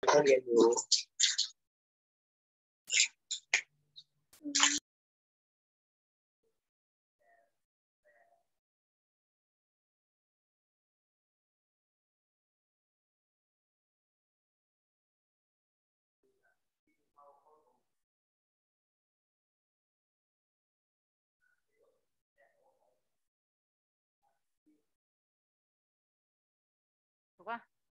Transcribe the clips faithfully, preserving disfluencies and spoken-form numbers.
ต้องเรียนรู้ถูกป่ะ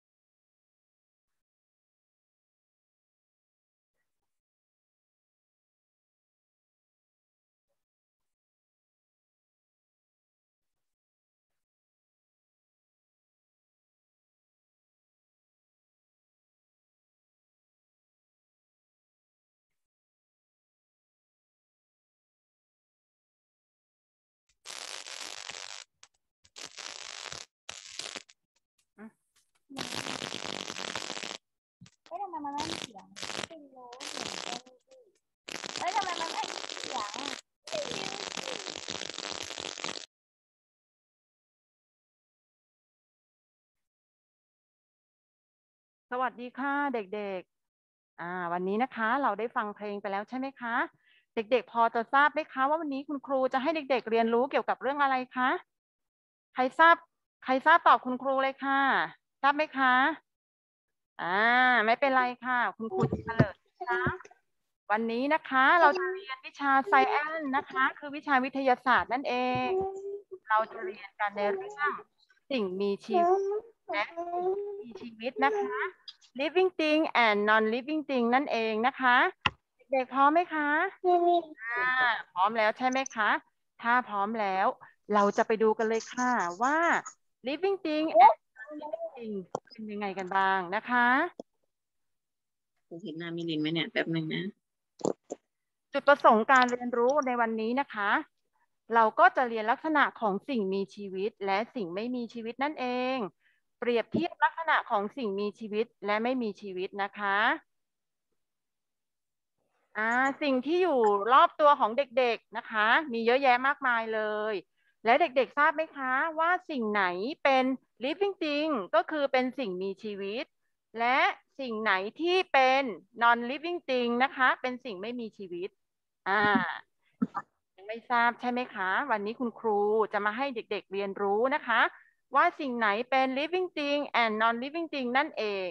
เฮ้ยทำไมมันไม่มีเสียงไม่รู้เสียงแค่นี้สิเฮ้ยทำไมมันไม่มีเสียงไม่รู้สิสวัสดีค่ะเด็กๆอ่าวันนี้นะคะเราได้ฟังเพลงไปแล้วใช่ไหมคะเด็กๆพอจะทราบไหมคะว่าวันนี้คุณครูจะให้เด็กๆเรียนรู้เกี่ยวกับเรื่องอะไรคะใครทราบใครทราบตอบคุณครูเลยค่ะทราบไหมคะอ่าไม่เป็นไรค่ะคุณครูจะเฉลยนะคะวันนี้นะคะเราจะเรียนวิชาไซแอนนะคะคือวิชาวิทยาศาสตร์นั่นเองเราจะเรียนกันในเรื่องสิ่งมีชีวิตและสิ่งที่มีชีวิตนะคะ living thing and non living thing นั่นเองนะคะเด็กๆพร้อมไหมคะอ่าพร้อมแล้วใช่ไหมคะถ้าพร้อมแล้วเราจะไปดูกันเลยค่ะว่า living thing and non living thing เป็นยังไงกันบ้างนะคะผมเห็นหน้ามิลินไหมเนี่ยแป๊บหนึ่งนะจุดประสงค์การเรียนรู้ในวันนี้นะคะ เราก็จะเรียนลักษณะของสิ่งมีชีวิตและสิ่งไม่มีชีวิตนั่นเอง เปรียบเทียบลักษณะของสิ่งมีชีวิตและไม่มีชีวิตนะคะอ่าสิ่งที่อยู่รอบตัวของเด็กๆนะคะมีเยอะแยะมากมายเลยและเด็กๆทราบไหมคะว่าสิ่งไหนเป็น living thing ก็คือเป็นสิ่งมีชีวิตและสิ่งไหนที่เป็น non living thing นะคะเป็นสิ่งไม่มีชีวิตอ่ายังไม่ทราบใช่ไหมคะวันนี้คุณครูจะมาให้เด็กๆเรียนรู้นะคะว่าสิ่งไหนเป็น living thing and non living thing นั่นเอง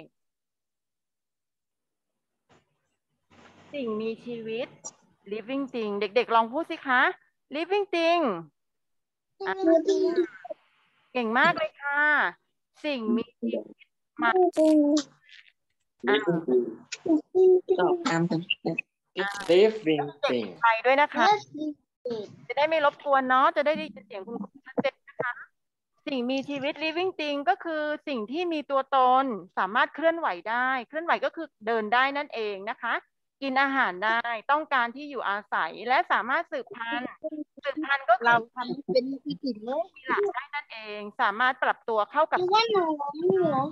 สิ่งมีชีวิต living thing เด็กๆลองพูดสิคะ living thing อ่ะเก่งมากเลยค่ะ สิ่งมีชีวิตมาอ่ะตอบตามกัน It's living เด็ก thing ไปด้วยนะคะ จะได้ไม่รบกวนเนาะจะได้ได้ยินเสียงคุณครูชัดเจนนะคะ สิ่งมีชีวิต living thing ก็คือสิ่งที่มีตัวตนสามารถเคลื่อนไหวได้เคลื่อนไหวก็คือเดินได้นั่นเองนะคะกินอาหารได้ต้องการที่อยู่อาศัยและสามารถสืบพันธุ์สืบพันธุ์ก็คือเราทำเป็นพิจิตรเลยมีหลานได้นั่นเองสามารถปรับตัวเข้ากับคิดว่าหนูไม่เหรอ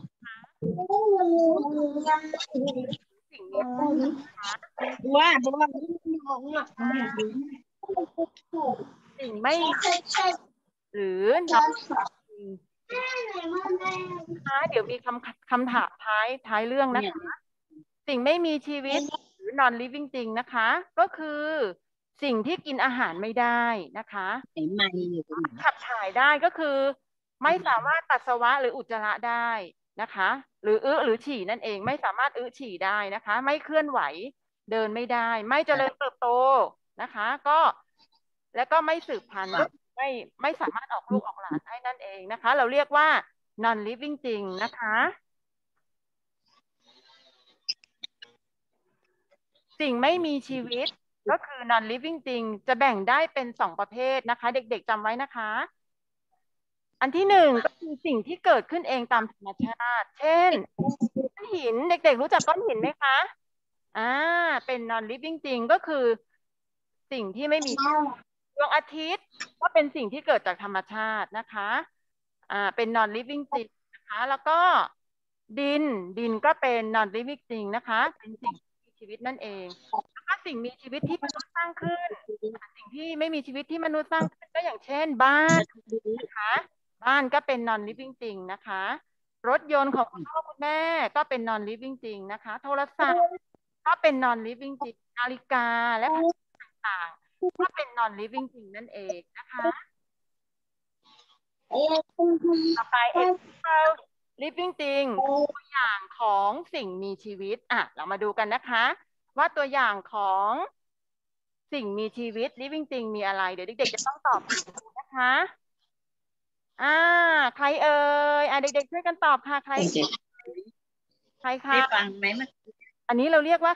สิ่งนี้นะคะว่าเพราะว่าน้องอ่ะสิ่งไม่หรือน้องนะคะเดี๋ยวมีคำคำถามท้ายท้ายเรื่องนะคะ สิ่งไม่มีชีวิตหรือ non living thing นะคะ ก็คือสิ่งที่กินอาหารไม่ได้นะคะเห็นไม่อยู่ตรงไหนขับถ่ายได้ก็คือไม่สามารถปัสสาวะหรืออุจจาระได้นะคะ หรืออึหรือฉี่นั่นเองไม่สามารถอึฉี่ได้นะคะ ไม่เคลื่อนไหวเดินไม่ได้ ไม่เจริญเติบโตนะคะ ก็แล้วก็ไม่สืบพันธุ์ไม่ไม่สามารถออกลูกออกหลานได้นั่นเองนะคะ เราเรียกว่า non living thing นะคะ สิ่งไม่มีชีวิตก็คือ non living thing จะแบ่งได้เป็นสองประเภทนะคะ เด็กๆจำไว้นะคะ อันที่หนึ่งก็คือสิ่งที่เกิดขึ้นเองตามธรรมชาติ เช่นก้อนหินเด็กๆรู้จักก้อนหินไหมคะอ่าเป็น non living thing ก็คือสิ่งที่ไม่มีดวงอาทิตย์ก็เป็นสิ่งที่เกิดจากธรรมชาตินะคะอ่าเป็น non living thing นะคะแล้วก็ดินดินก็เป็น non living thing นะคะเป็นสิ่งที่มีชีวิตนั่นเองแล้วก็สิ่งมีชีวิตที่มนุษย์สร้างขึ้นสิ่งที่ไม่มีชีวิตที่มนุษย์สร้างขึ้นก็อย่างเช่นบ้านนะคะบ้านก็เป็น non living thing นะคะรถยนต์ของคุณพ่อคุณแม่ก็เป็น non living จริงนะคะโทรศัพท์ก็เป็น non living จริงนาฬิกาและพัสดุต่างๆก็เป็น non living จริงนั่นเองนะคะต่อไป example living จริงตัวอย่างของสิ่งมีชีวิตอ่ะเรามาดูกันนะคะว่าตัวอย่างของสิ่งมีชีวิต living จริงมีอะไรเดี๋ยวเด็กๆจะต้องตอบนะคะอ่าใครเอ่ยอ่าเด็กๆช่วยกันตอบค่ะใครใครคะได้ฟังไหมเมื่อกี้อันนี้เราเรียกว่า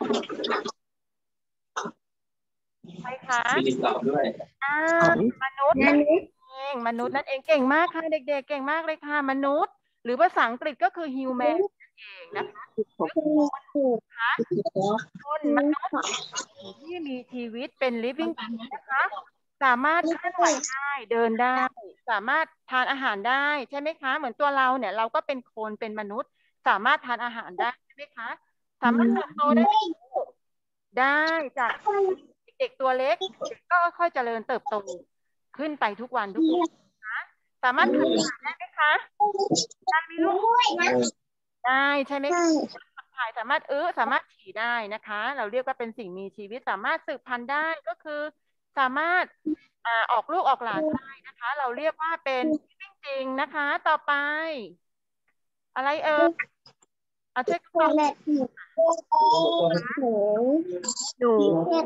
ใครคะมีลิงตอบด้วยอ่ามนุษย์นั่นเองมนุษย์นั่นเองเก่งมากค่ะเด็กๆเก่งมากเลยค่ะมนุษย์หรือภาษาอังกฤษก็คือ human นั่นเองนะคะคนมนุษย์ที่มีชีวิตเป็น living นะคะสามารถเคลื่อนไหวได้เดินได้สามารถทานอาหารได้ใช่ไหมคะเหมือนตัวเราเนี่ยเราก็เป็นคนเป็นมนุษย์สามารถทานอาหารได้ใช่ไหมคะสามารถเติบโตได้ได้จากเด็กตัวเล็กก็ค่อยเจริญเติบโตขึ้นไปทุกวันทุกวันนะสามารถทานอาหารได้ไหมคะได้ไหมลูกได้ใช่ไหมคะถ่ายสามารถอื้อสามารถฉี่ได้นะคะเราเรียกว่าเป็นสิ่งมีชีวิตสามารถสืบพันธุ์ได้ก็คือสามารถอ่าออกลูกออกหลานได้นะคะเราเรียกว่าเป็นจริงๆนะคะต่อไปอะไรเอ่ยเอาช่วยกันบอกหนู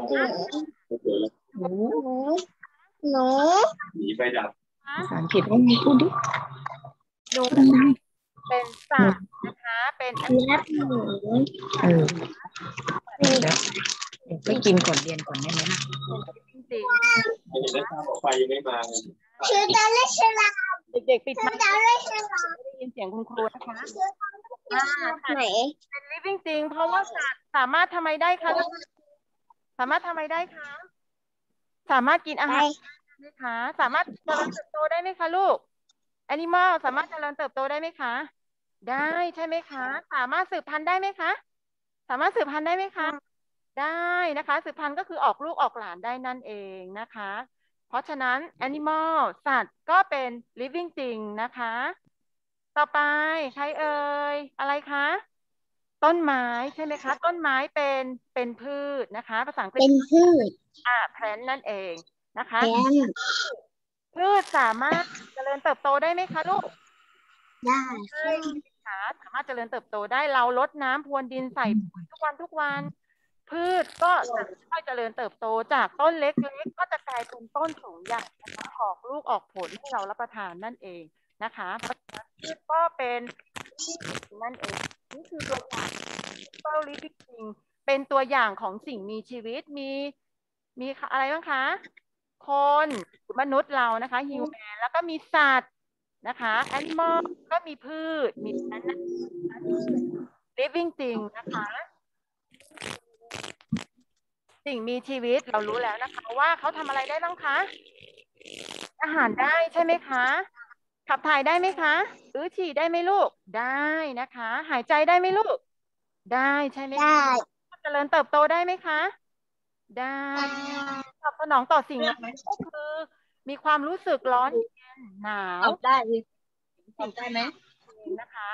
หนูหนูหนีไปดับภาษาอังกฤษไม่มีพูดดิหนูเป็นสัตว์นะคะเป็นอันนี้เออก็กินก่อนเรียนก่อนได้ไหมล่ะจริงไม่เห็นได้ทางออกไปยังไม่มาเลยชื่อดาเลชลาๆเด็กๆปิดไมค์ดาเลชลาได้ยินเสียงคุณครูนะคะไหนเป็น living จริงเพราะว่าสัตว์สามารถทำไมได้คะสามารถทำไมได้คะสามารถกินอาหารได้ไหมคะสามารถเจริญเติบโตได้ไหมคะลูก animal สามารถเจริญเติบโตได้ไหมคะได้ใช่ไหมคะสามารถสืบพันธุ์ได้ไหมคะสามารถสืบพันธุ์ได้ไหมคะได้นะคะสืบพันธุ์ก็คือออกลูกออกหลานได้นั่นเองนะคะเพราะฉะนั้น animal สัตว์ก็เป็น living จริงนะคะต่อไปใครเอ่ยอะไรคะต้นไม้ใช่ไหมคะต้นไม้เป็นเป็นพืชนะคะภาษาอังกฤษเป็นพืชอ่า plant นั่นเองนะคะแอนพืชสามารถเจริญเติบโตได้ไหมคะลูกได้ใช่ค่ะสามารถเจริญเติบโตได้เราลดน้ำพรวนดินใส่ปุ๋ยทุกวันทุกวัน พืชก็จะค่อยเจริญเติบโตจากต้นเล็กๆก็จะกลายเป็นต้นสูงใหญ่นะคะออกลูกออกผลให้เรารับประทานนั่นเองนะคะเพราะฉะนั้นพืชก็เป็นนั่นเองนี่คือตัวอย่างเป้าลิฟติ้งเป็นตัวอย่างของสิ่งมีชีวิตมีมีอะไรบ้างคะคนมนุษย์เรานะคะฮิวแมนแล้วก็มีสัตว์นะคะแอนิมอลก็มีพืชมีนั้นนะ living จริงนะคะสิ่งมีชีวิตเรารู้แล้วนะคะว่าเขาทำอะไรได้บ้างคะอาหารได้ใช่ไหมคะขับถ่ายได้ไหมคะอื้อฉี่ได้ไหมลูกได้นะคะหายใจได้ไหมลูกได้ใช่ไหมได้เจริญเติบโตได้ไหมคะได้ตอบสนองต่อสิ่งนั้นก็คือมีความรู้สึกร้อนเย็นหนาวตอบได้ตอบได้ไหมนะคะ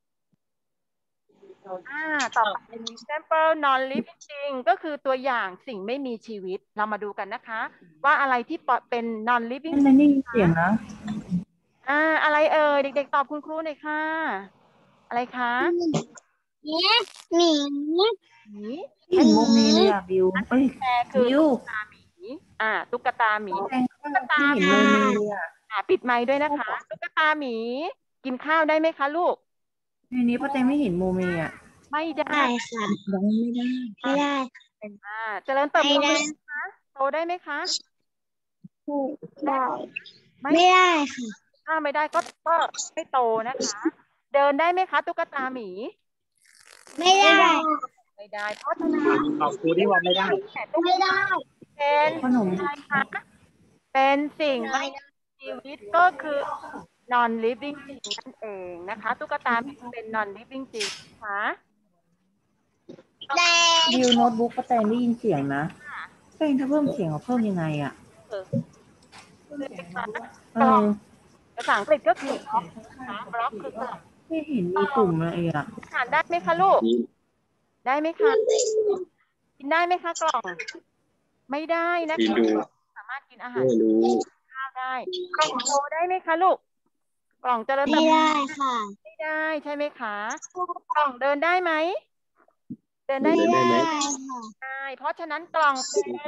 อ่าต่อไปเป็น example non living จริงก็คือตัวอย่างสิ่งไม่มีชีวิตเรามาดูกันนะคะ ว่าอะไรที่เป็น non living ไม่ได้ยินเสียงนะอ่าอะไรเอ่ยเด็กๆตอบคุณครูหน่อยค่ะอะไรคะเนี่ยหมีหมีเห็นมุมนี้เลยอ่ะบิวเอ้ยแต่คือบิวตุ๊กตาหมีอ่าตุ๊กตาหมี ตุ๊กตาไม่เห็นมุมนี้เลยอ่ะอ่าปิดไมค์ด้วยนะคะตุ๊กตาหมีกินข้าวได้ไหมคะลูกในนี้ป้าแตงไม่เห็นโมเมอ่ะไม่ได้ได้ค่ะยังไม่ได้ไม่ได้อ่าเจริญเติบโตไม่ได้ได้ไหมคะโตได้ไหมคะได้ไม่ไม่ได้ค่ะถ้าไม่ได้ก็ก็ไม่โตนะคะ เดินได้ไหมคะตุ๊กตาหมีไม่ได้ไม่ได้เพราะฉะนั้นตอบครูที่ว่าไม่ได้แต่ตุ๊กไม่ได้เป็นขนมอะไรคะเป็นสิ่งไม่มีชีวิตก็คือ non living จริงนั่นเองนะคะตุ๊กตาหมีเป็น non living จริงนะคะแต่บิวโน้ตบุ๊กป้าแตงได้ยินเสียงนะป้าแตงถ้าเพิ่มเสียงเขาเพิ่มยังไงอ่ะเออเออภาษาอังกฤษก็คือบล็อกนะคะบล็อกคือกล่องไม่เห็นมีปุ่มอะไรอ่ะทานได้ไหมคะลูกนี่ได้ไหมคะ กินได้ไหมคะกล่อง ไม่ได้นะกินคะดูสามารถกินอาหารไม่รู้ข้าวได้ กล่องโตได้ไหมคะลูก กล่องเจริญเติไม่บโตได้ค่ะไม่ได้ใช่ไหมคะ กล่องเดินได้ไหม เดินได้ไม่ไหมได้ไหมค่ะได้ เพราะฉะนั้นกล่องเป็นได้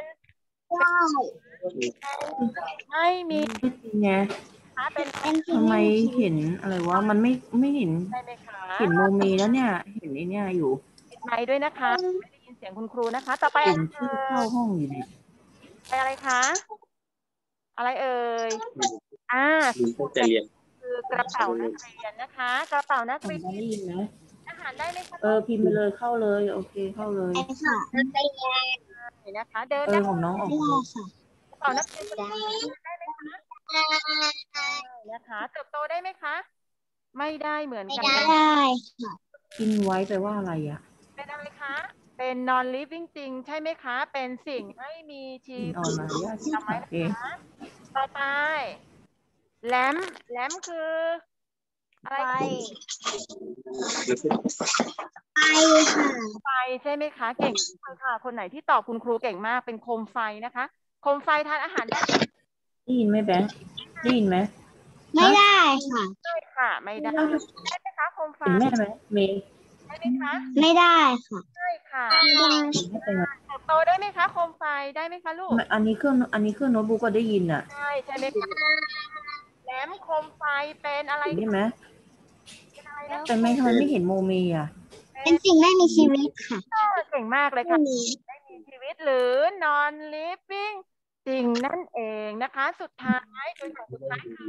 ไม่มีไม่จริงไงคะเป็นเป็นสิ่งทำไมไม่มีชีวิเห็ตนอะไรวะมันไม่ไม่เห็นใช่ไหมคะเห็นโมเมแล้วเนี่ย เห็นไอ้เนี่ยอยู่ปิดไมค์ด้วยนะคะ ไม่ได้ยินเสียงคุณครูนะคะ ต่อไปเห็อะนไรชื่อเอ่เข้าย ห้องอยู่เนี่ยไปอะไรคะ อะไรเอ่ย อ่ามีพวกจะเรียนคือกระเป๋านักเรียนนะคะ กระเป๋านักทำเรียนได้ยินไหมอาหารได้ไหมคะเออพิมพ์ไปเลยเข้าเลยโอเคเข้าเลยได้ค่ะไม่ได้นะคะ เดินเอได้อของน้องออกไม่เลได้ยค่ะกระเป๋านักเรียนได้ไหมคะได้นะคะ เติบโตได้ไหมคะ ไม่ได้เหมือนไม่กันได้ค่ะกินไว้แปลว่าอะไรอ่ะเป็นอะไรคะ เป็น non living thing ใช่ไหมคะ เป็นสิ่งไม่มีชีกินวิตออนไลน์ยากจำไว้โอนะเคคะ ต่อไป แลมป์แลมป์คือ อะไรไฟแล้วก็ไฟค่ะไฟใช่ไหมคะ เก่งมากค่ะ คนไหนที่ตอบคุณครูเก่งมาก เป็นโคมไฟนะคะ โคมไฟทานอาหารได้ได้ยินไหมแบงค์ได้ยินไหมไม่ได้ค่ะได้ค่ะ ไม่ได้ ได้ไหมคะ โคมไฟเห็นแม่ไหมเมย์ได้ไหมคะไม่ได้ค่ะได้ค่ะไม่ได้เห็นไม่เป็นไรเติบโตได้ไหมคะ โคมไฟ ได้ไหมคะลูกอันนี้เครื่องอันนี้เครื่องโน้ตบุ๊กก็ได้ยินอ่ะใช่ใช่ไหมคะแหลมโคมไฟเป็นอะไรเห็นได้ไหมเป็นอะไรนะแต่ไม่ทำไมไม่เห็นโมเมอ่ะเป็นสิ่งไม่มีชีวิตค่ะเก่งมากเลยค่ะ ไม่มีชีวิตหรือ non living สิ่งนั่นเองนะคะ สุดท้ายตัวอย่างสุดท้ายคือ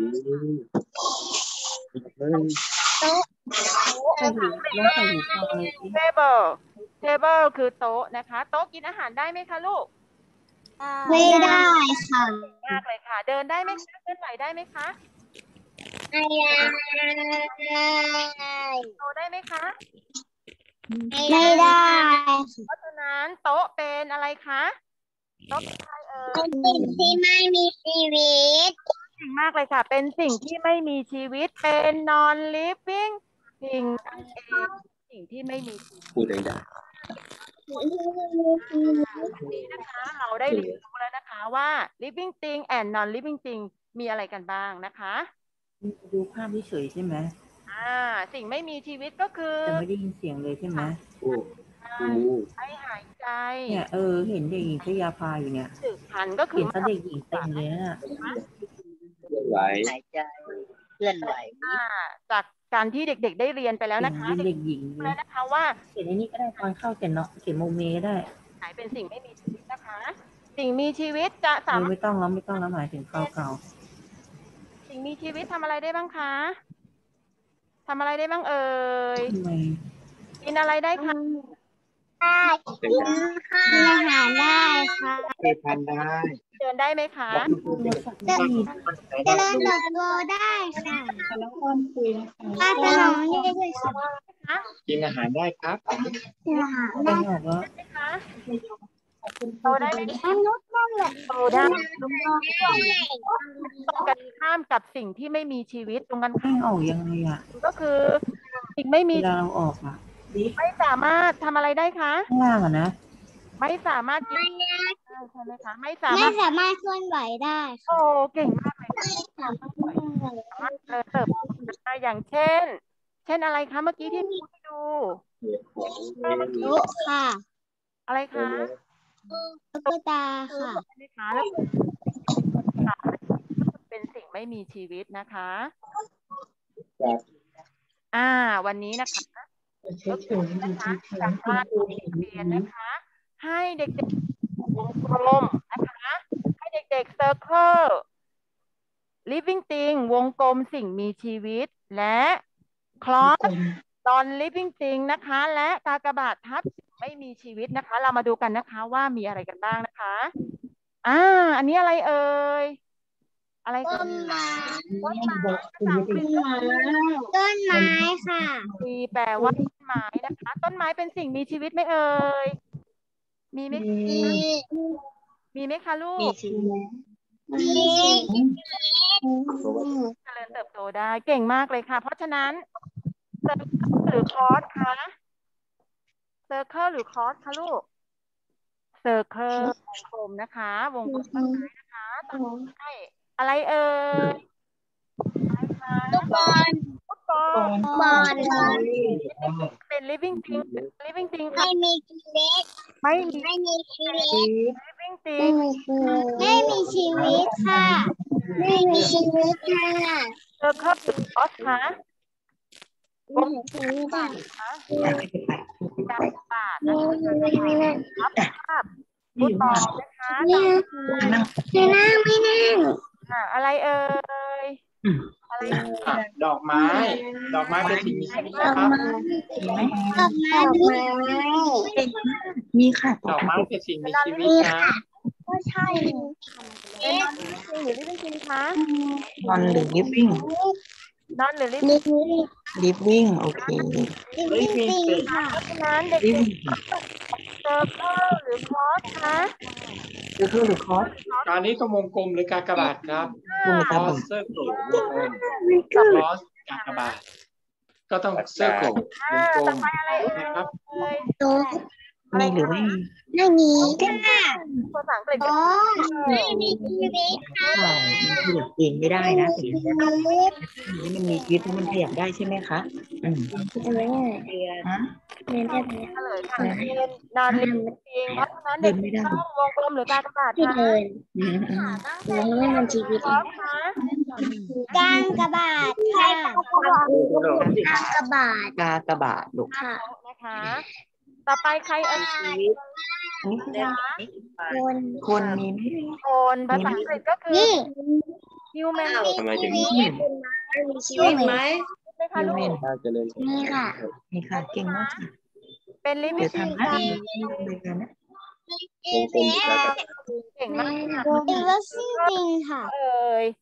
ใส่หูแล้วใส่หูฟังเลยสิ table table คือโต๊ะนะคะ โต๊ะกินอาหารได้ไหมคะลูกไม่ได้ค่ะมากเลยค่ะ เดินได้ไหมคะเคลื่อนไหวได้ไหมคะไม่ได้โตได้ไหมคะไม่ได้เพราะฉะนั้นโต๊ะเป็นอะไรคะโต๊ะเป็นอะไรเอ่ยเป็นสิ่งที่ไม่มีชีวิตเก่งมากเลยค่ะ เป็นสิ่งที่ไม่มีชีวิต เป็น non living สิ่งนั่นเองสิ่งที่ไม่มีชีวิตพูดดังวันนี้นะคะ เราได้เรียนรู้แล้วนะคะว่า living thing and non living thing มีอะไรกันบ้างนะคะดูภาพเฉยๆใช่ไหมอ่า สิ่งไม่มีชีวิตก็คือแต่ไม่ได้ยินเสียงเลยใช่ไหมๆพูดพูดให้หายใจเนี่ยเออเห็นเด็กหญิงชยาภาอยู่เนี่ยสืบพันธุ์ก็คืเห็อนซะเด็กหญิงเต็มเลยนะเคลื่อนไหวหายใจเคลื่อนไหวอ่าจากการที่เด็กๆได้เรียนไปแล้วเห็นนะคะเป็นเด็เด็กกหญิงๆรู้เลแล้ยวนะคะว่าเขียนไอ้นี่ก็ได้ตอนเข้าเขียนเนาะเขียนโมเมก็ได้ไหนเป็นสิ่งไม่มีชีวิตนะคะ สิ่งมีชีวิตจะเอสาอมารถไม่ต้องแล้วไม่ต้องแล้วหมายถึงเก่าสิ่งมีชีวิตทำอะไรได้บ้างคะทำอะไรได้บ้างเอ่ยๆทำไมกินอะไรได้คะได้กินอาหารได้ค่ะเคยทานได้เดินได้ไหมคะโทรศัพท์ไม่ได้ยินเจริญเติบโตได้ค่ะป้าขนมนี่ด้วยค่ะกินอาหารได้ครับกินอาหารไปได้ออกแล้วไหมคะโตได้ไหมมนุษย์นั่นแหละโตได้ตรงตรงกันข้ามกับสิ่งที่ไม่มีชีวิตตรงกันให้ข้ามออกยังไงอ่ะก็คือ สิ่งไม่เวมีลาเราออกอ่ะไม่สามารถทำอะไรได้คะข้างล่างอ่ะนะไม่สามารถกินได้ใช่ไหมคะไม่สาไม่มารถสามารถเคลื่อนไหวได้โอ้เก่งมากเลยค่ะสามารถเติบโตได้อย่างเช่น เช่นอะไรคะเมื่อกี้ที่ครูให้ดูโต๊ะค่ะอะไรคะตุ๊กตาค่ะใช่ไหมคะแล้วเป็นสิ่งไม่มีชีวิตนะคะ อ่า วันนี้นะคะก็คือนะคะจากการเรียนนะคะ ให้เด็กๆวงกลมนะคะ ให้เด็กๆ circle living thing วงกลมสิ่งมีชีวิตและ cross non living thing นะคะ และกากบาททับสิ่งไม่มีชีวิตนะคะ เรามาดูกันนะคะว่ามีอะไรกันบ้างนะคะ อ่า อันนี้อะไรเอ่ย อะไรต้กันนไม้ต้นไม้ภาษาอังกฤษก็คือต้นไม้ค่ะมีแปลว่าต้นไม้นะคะ ต้นไม้เป็นสิ่งมีชีวิตไหมเอ่ย มีไหมมีมีไหมคะลูมีกชีวิตมีเจริญเติบโตได้เก่งมากเลยค่ะ เพราะฉะนั้นหรือคอร์สคะเซอร์เคิลหรือคอร์สคะลูกเซอร์เคิลวงกลมนะคะ วงกลมต้นไม้นะคะต่อไปอะไรเอ่ยอะไรคะลูกบอลฟุตบอลบอลเป็น living thing living thing ไม่ค่ะมีชีวิตไม่มีไม่มีชีวิต living ไม่ thing มีชีวิตไม่มีชีวิตค่ะไม่มีชีวิตค่ะเซอร์เคิลหรือคอร์สคะวงชีวิตอ่ะคะกากบาทนะคะรับภาพฟุตบอลนะคะเนี่ยไม่นั่งไม่นั่งอ่าอะไรเอ่ยอะไรอ่ะดอกไม้ ดอกไม้เป็นสิ่งมีชีวิตดอนะกครับไม้ดอกไม้ดอกไม้มีค่ะดอกไม้เป็นสิ่งมีชีวิตนะก็ใช่เป็นนอนลิฟวิ่งหรือลิฟวิ่งคะนอนหรือลิฟวิ่งนอนหรือลิฟนี่ลิฟวิ่งโอเคนี่จริงค่ะเพราะฉะนั้นเด็กลิฟวิ่งๆเซอร์เคิลหรือคอร์สคะคือคือหรือคอร์สตอนนี้ก็วงกลมหรือกากบาทครับวงคกลอมสเซอร์เคิลวงกลมคอสกากบาทก็ต้องเซอร์เคิลอ่าวงกลต่อมไปอะไรเอ่นะครับยโต๊ะอะไรมีหรือไม่มีไม่มีค่ะภาษาอังกฤษโต๊ะไม่มีชีวิตค่ะใช่มันขยับเองไม่ได้นะสิ่งนี้ชีวิตมันมีชีวิตมันขยับได้ใช่ไหมคะอืมอะไรเนี่ยฮะเรียนได้ไหมเฉลยค่ะเป็นนอนลิฟวิ่งเพราะฉะนั้นเดิเด็นกไม่ได้ต้องวงกลมหรือกากบาทที่คะเดินอืมอืมแล้วไม่มันชีวิตคอร์สคะกางกระบาดค่ะกางกระบาดกากบาทลูกค่ะนะคะ ต่อไปใครเอ่ยนี่คะคนคนมีไหมคนภาษาอังกฤษก็คือนี่ human ทำไมถึงมีชีวิตมีชีวิตไหมใช่ไหมคะลูกน่าจะเลยนี่ค่ะนี่ค่ะเก่งมากค่ะเป็นเดี๋ยว living ทำนะเลยกันนะชีวิตเก่งมากค่ะอีเวอร์ซิติงค่ะเอ่ย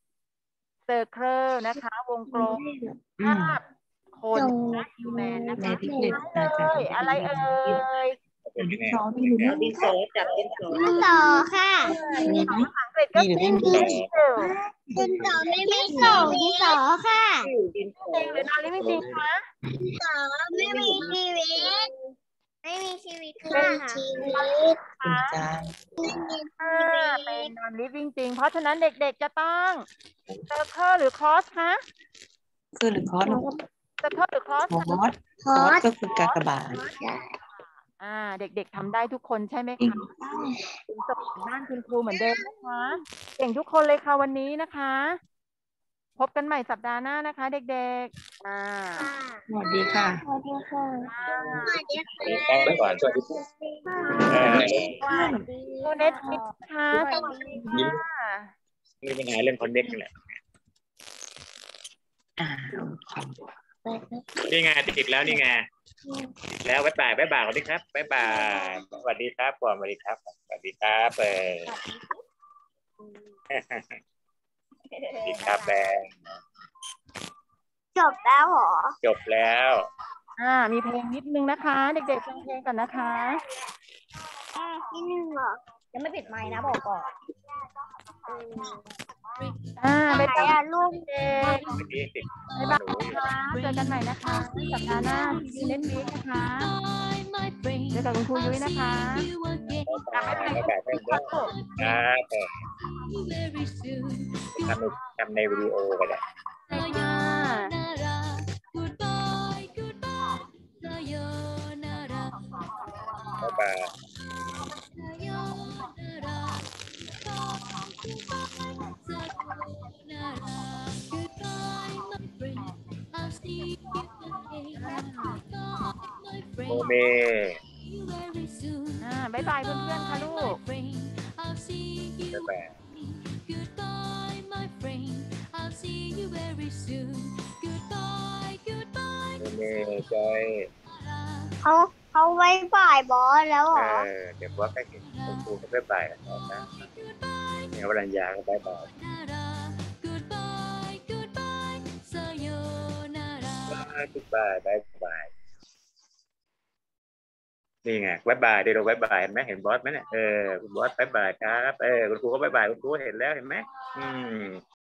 circle นะคะ วงกลมอืภาม พคนจงและ human นะในคะที่เด็กเลอาจารย์ยอะไรเอ่ยดินสอมีหรือไม่ดินสอจับดินสอดินต่อค่ะมีไหมภาษาอังกฤษก็มีหรือคือไม่มี pencil ดินต่อไม่มีส่งดินต่อค่ะจริงหรือ non living thing คะดินต่อไม่มีชีวิต ไม่มีชีวิตค่ะชีวิตเป็นจานอ่าเป็น non living thing เพราะฉะนั้นเด็กๆจะต้อง circle หรือ cross คะคือหรือคอร์สลูก circle หรือ cross คอคะร์สคอร์สก็คือกากบาทอ่า เด็กๆทำได้ทุกคนใช่ไหมจริงคะเป็นส่งบ้านคุณครูเหมือนเดิมนะคะเก่งทุกคนเลยค่ะวันนี้นะคะ พบกันใหม่สัปดาห์หน้านะคะ เด็กๆอ่าสวัสดีค่ะสวัสดีค่ะ สวัสดีค่ะต้องไปก่อนสวัสดีครับเอ่อคุณเน็ตค่ะสวัสดีค่ะมีปัญหาเรื่องคอนเน็กนี่แหละอ่าขอบนี่ไงติดแล้วนี่ไงติดแล้วบ๊ายบายบ๊ายบายสวัสดีครับบ๊ายบายสวัสดีครับก่อนสวัสดีครับสวัสดีครับเออสวัสดีครับแบงจบแล้วเหรอจบแล้วอ่า มีเพลงนิดนึงนะคะ เด็กๆฟังเพลงก่อนนะคะอ่ะนิดนึงเหรอยังไม่ปิดไมค์นะบอกก่อนอ่าบ๊ายบายอ่ะลูกเด็กเมื่อกี้ติดบ๊ายบายนะคะเจอกันใหม่นะคะสัปดาห์หน้าที่เน็ตวีคนะคะเจอกับคุณครูยุ้ยนะคะบ๊ายบายบ๊ายบายเพื่อนๆครับแต่ทำในทำในวิดีโอก็ได้ค่ะบ๊ายบาย โมเมอ่าบ๊ายบายเพื่อนๆค่ะลูกบ๊ายบาย Goodbye, my friend. I'll see you very soon. Goodbye, goodbye. โมเมจอยเขาเขาไว้บ่ายบอสแล้วเหรเอออเดี๋ยวว่าใกล้ถึงคุณครูก็บ๊ายบายแล้วนะเนี่ยวรัญญาก็บ๊ายบาย Goodbye, goodbye. Sayonara. บ๊ายบายบ๊ายบายนี่ไงบ๊ายบายเดี๋ยวเราบ๊ายบายเห็นไหมเห็นบอสไหมเนี่ยเออคุณบอสบ๊ายบายครับเออคุณครูก็บ๊ายบายคุณครูเห็นแล้วเห็นไหมอืม